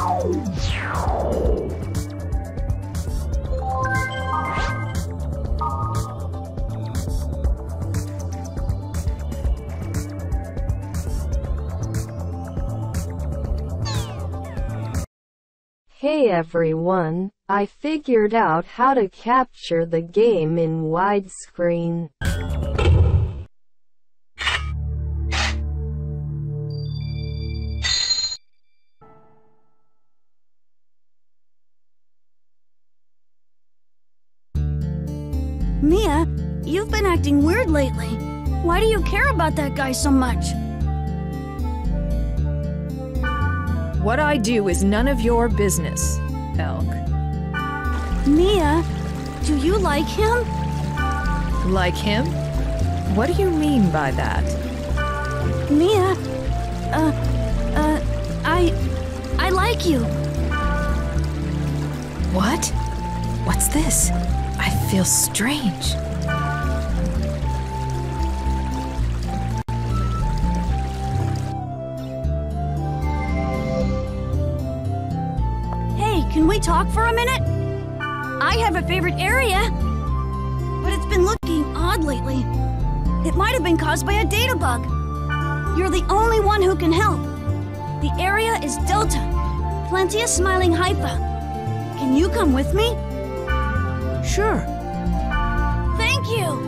Hey everyone, I figured out how to capture the game in widescreen. Mia, you've been acting weird lately. Why do you care about that guy so much? What I do is none of your business, Elk. Mia, do you like him? Like him? What do you mean by that? Mia, I like you. What? What's this? I feel strange. Hey, can we talk for a minute? I have a favorite area, but it's been looking odd lately. It might have been caused by a data bug. You're the only one who can help. The area is Delta, Plantía Smiling Hypha. Can you come with me? Sure. Thank you!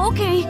Okay.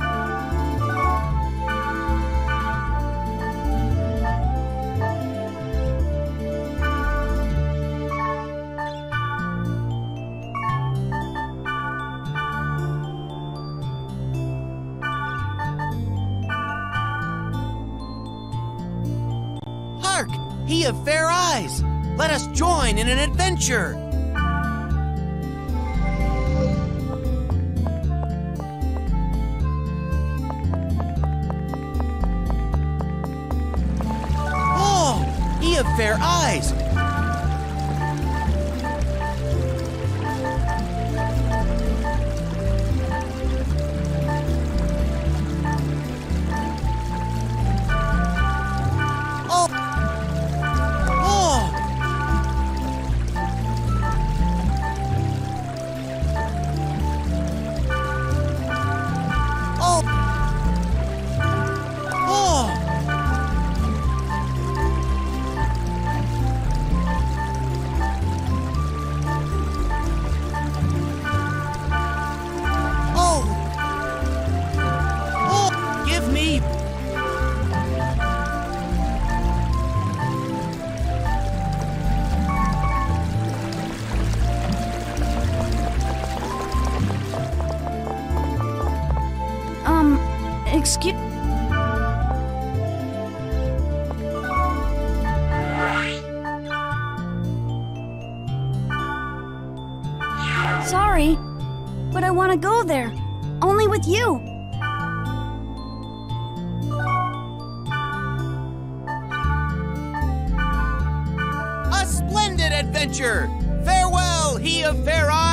Hark! He of fair eyes! Let us join in an adventure! Oh! He of fair eyes! Excuse... Sorry, but I want to go there. Only with you. A splendid adventure! Farewell, he of fair eyes!